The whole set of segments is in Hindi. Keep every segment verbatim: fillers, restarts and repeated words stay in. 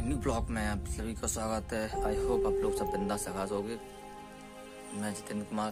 न्यू ब्लॉग में आप सभी का स्वागत है। आई होप आप लोग सब बिंदास आगाज होगे। मैं जितेंद्र कुमार।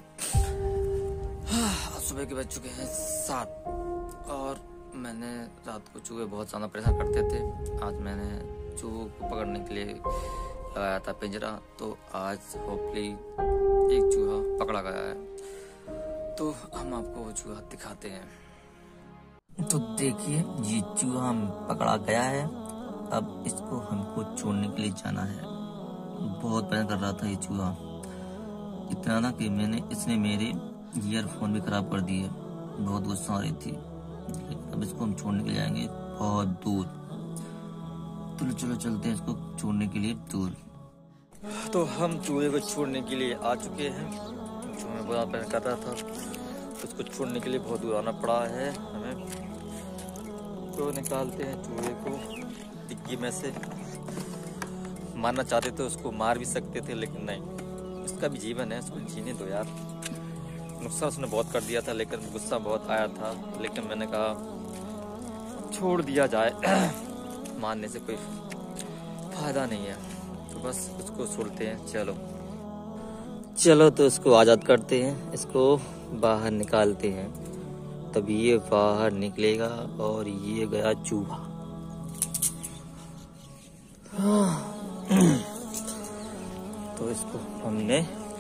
सुबह के बज चुके हैं सात और मैंने रात को चूहे बहुत ज़्यादा परेशान करते थे। आज मैंने चूहों को पकड़ने के लिए लगाया था पिंजरा, तो आज होपली एक चूहा पकड़ा गया है, तो हम आपको वो चूहा दिखाते हैं। तो देखिए, ये चूहा हम पकड़ा गया है। अब इसको हमको छोड़ने के लिए जाना है। बहुत परेशान कर रहा था ये चूहा, इतना ना कि मैंने इसने मेरे ईयरफोन भी खराब कर दिए। बहुत गुस्सा आ रही थी। अब इसको हम छोड़ने के लिए जाएंगे बहुत दूर। चलो चलो चलते हैं इसको छोड़ने के लिए दूर। तो हम चूहे को छोड़ने के लिए आ चुके हैं। जो मैं बहुत परेशान कर रहा था, उसको छोड़ने के लिए बहुत दूर आना पड़ा है हमें। तो निकालते हैं चूहे को डिग्गी में से। मारना चाहते तो उसको मार भी सकते थे, लेकिन नहीं, इसका भी जीवन है, उसको जीने दो यार। नुकसान उसने बहुत कर दिया था, लेकिन गुस्सा बहुत आया था, लेकिन मैंने कहा छोड़ दिया जाए। मारने से कोई फायदा नहीं है, तो बस उसको छोड़ते हैं। चलो चलो तो इसको आज़ाद करते हैं, इसको बाहर निकालते हैं। तभी ये बाहर निकलेगा। और ये गया चूहा। तो इसको हमने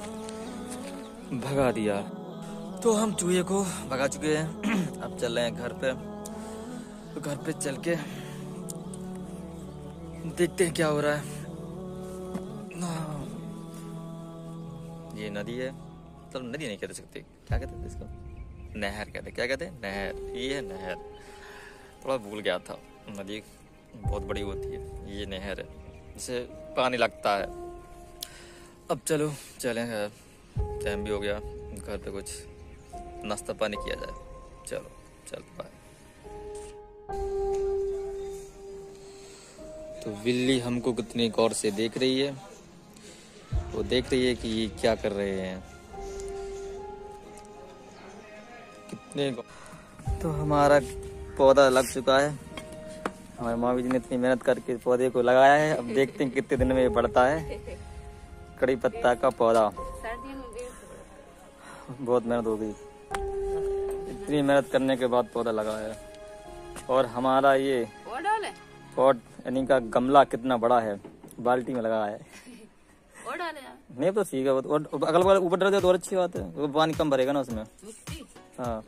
भगा दिया। तो हम चूहे को भगा चुके हैं। अब चल रहे हैं घर पे। तो घर पे चल के देखते हैं क्या हो रहा है। ये नदी है, तो नदी नहीं कह सकते, क्या कहते हैं इसको? नहर कहते। क्या कहते हैं? नहर। ये है नहर। थोड़ा भूल गया था। नदी बहुत बड़ी होती है, ये नहर है, जिसे पानी लगता है। अब चलो चलें, टाइम भी हो गया, घर पे कुछ नाश्ता पानी किया जाए। चलो चल बाय। तो बिल्ली हमको कितनी गौर से देख रही है। वो देख रही है कि ये क्या कर रहे हैं। कितने तो हमारा पौधा लग चुका है। हमारे मामी जी ने इतनी मेहनत करके पौधे को लगाया है। अब देखते हैं कितने दिन में ये बढ़ता है। कड़ी पत्ता का पौधा, बहुत मेहनत हो गई। इतनी मेहनत करने के बाद पौधा लगाया है। और हमारा ये पॉट यानी का गमला कितना बड़ा है, बाल्टी में लगाया है। नहीं तो ठीक है, अगल बगल ऊपर डर तो और अच्छी बात है, वो पानी कम भरेगा ना उसमें। हाँ,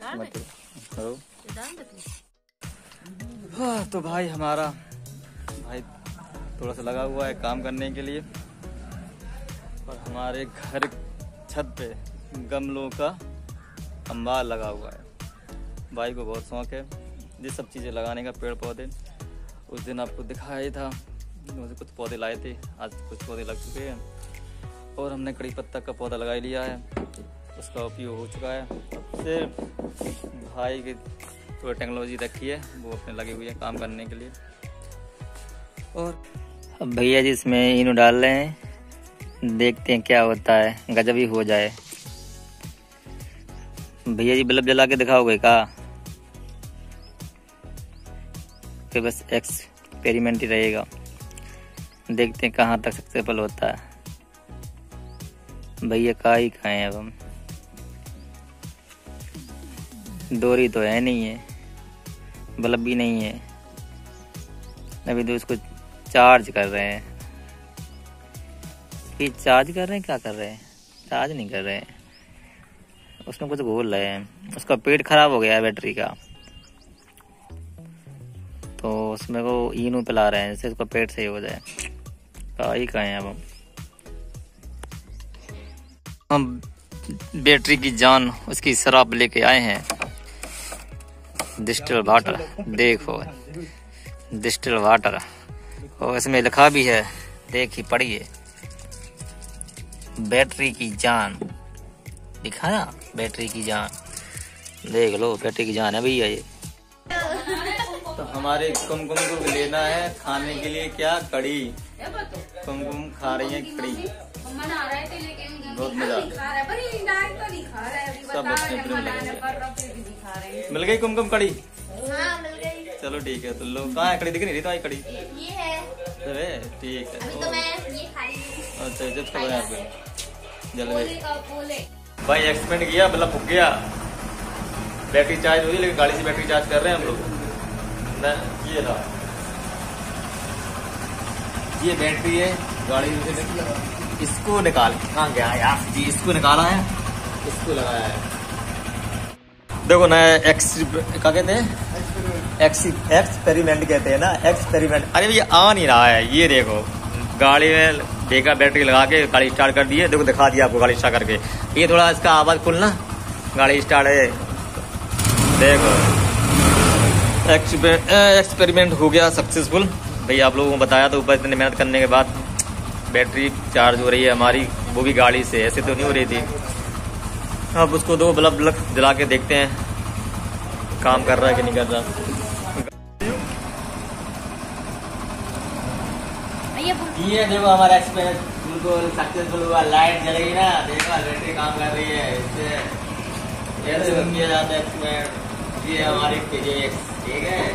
हाँ तो भाई हमारा भाई थोड़ा सा लगा हुआ है काम करने के लिए। और हमारे घर छत पे गमलों का अंबार लगा हुआ है। भाई को बहुत शौक है ये सब चीज़ें लगाने का, पेड़ पौधे। उस दिन आपको दिखाया था, मुझे कुछ पौधे लाए थे, आज कुछ पौधे लग चुके हैं। और हमने कड़ी पत्ता का पौधा लगा लिया है, उसका उपयोग हो चुका है। सिर्फ भाई की थोड़ी टेक्नोलॉजी रखी है, वो अपने लगे हुए हैं काम करने के लिए। और अब भैया जी इसमें इनो डाल रहे हैं, देखते हैं क्या होता है। गजब ही हो जाए। भैया जी बल्ब जला के दिखाओगे का? कि बस एक्सपेरिमेंट ही रहेगा, देखते हैं कहाँ तक सक्सेसफुल होता है। भैया का ही खाएं अब हम। डोरी तो है नहीं है, बल्ब भी नहीं है, अभी तो इसको चार्ज कर रहे हैं। फिर चार्ज कर रहे हैं, क्या कर रहे हैं? चार्ज नहीं कर रहे हैं, उसमें कुछ घोल रहे हैं। उसका पेट खराब हो गया है बैटरी का, तो उसमें वो इनो पिला रहे हैं जिससे उसका पेट सही हो जाए। का ही खाएं अब हम। हम बैटरी की जान उसकी शराब लेके आए हैं, डिस्टिल वाटर। देखो डिस्टिल वाटर, और इसमें लिखा भी है, देखिए पढ़िए, बैटरी की जान। दिखा ना, बैटरी की जान, देख लो बैटरी की जान है भैया ये। तो हमारे कुमकुम को लेना है खाने के लिए क्या? कड़ी। कुमकुम खा रही है कड़ी, बहुत मजा। सब अपने अपने लगे। मिल गई कुमकुम कड़ी? हाँ मिल गई। चलो ठीक है। तो लो कहाँ है कड़ी? दिख नहीं रही तो आई कड़ी। ये है। ठीक है। अभी तो मैं ये खा रही हूँ। अच्छा जब यहाँ पे जल्दी भाई एक्सपेंड किया मतलब फूक गया, बैटरी चार्ज हुई लेकिन गाड़ी से बैटरी चार्ज कर रहे हैं हम लोग। ये रहा, ये बैटरी है गाड़ी से, इसको निकाल कहाँ गया यार जी, इसको निकाला है, इसको लगाया है। देखो ना एक्स क्या कहते हैं, एक्स एक्सपेरिमेंट कहते हैं ना, एक्सपेरिमेंट। अरे ये आ नहीं रहा है, ये देखो गाड़ी में देखा बैटरी लगा के गाड़ी स्टार्ट कर दी है, देखो दिखा दिया आपको गाड़ी स्टार्ट करके। ये थोड़ा इसका आवाज खुलना, गाड़ी स्टार्ट है, देखो एक्सपेरिमेंट हो गया सक्सेसफुल। भाई आप लोगों को बताया तो ऊपर इतनी मेहनत करने के बाद बैटरी चार्ज हो रही है हमारी, वो भी गाड़ी से, ऐसे तो नहीं हो रही थी। अब उसको दो बल्ब बल्ब जला के देखते हैं काम कर रहा है कि नहीं कर रहा। ये देखो हमारा एक्सपेरिमेंट बिल्कुल सक्सेसफुल हुआ, लाइट जल गई ना, देखो बैटरी काम कर रही है, इससे ऐसे किया जाता है एक्सपेरिमेंट। ये हमारी फिजिक्स, ठीक है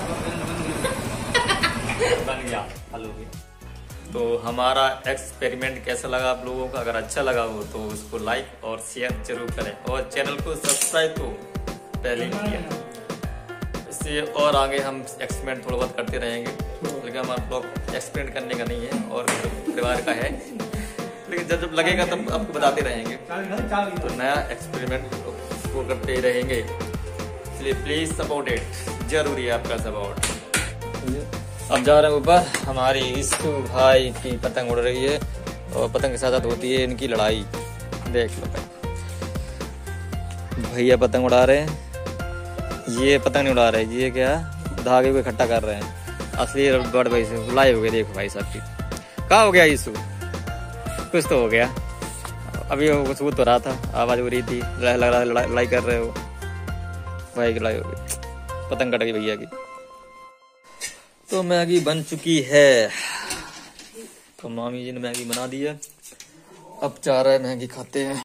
बन गया, हल हो गया। तो हमारा एक्सपेरिमेंट कैसा लगा आप लोगों का? अगर अच्छा लगा हो तो उसको लाइक और शेयर जरूर करें, और चैनल को सब्सक्राइब तो पहले ही किया। इससे और आगे हम एक्सपेरिमेंट थोड़ा बहुत करते रहेंगे, लेकिन हमारा ब्लॉग एक्सपेरिमेंट करने का नहीं है और परिवार का है, लेकिन जब जब लगेगा तब आपको बताते रहेंगे। तो नया एक्सपेरिमेंट वो करते ही रहेंगे, इसलिए प्लीज सपोर्ट इट, जरूरी है आपका सपोर्ट। अब जा रहे हैं ऊपर, हमारी इसको भाई की पतंग उड़ रही है और पतंग के साथ साथ होती है इनकी लड़ाई। देख लो भैया पतंग उड़ा रहे हैं, ये पतंग नहीं उड़ा रहे, ये क्या धागे को इकट्ठा कर रहे हैं। असली बड़ भाई से लाइव हो गया, देखो भाई साहब की क्या हो गया, यीशु कुछ तो हो गया। अभी वो कुछ तो रहा था, आवाज हो रही थी, लग रहा लड़ाई कर रहे हो भाई की, लड़ाई हो गई, पतंग कट गई भैया की। तो मैगी बन चुकी है, तो मामी जी ने मैगी बना दी है, अब जा रहे हैं मैगी खाते हैं।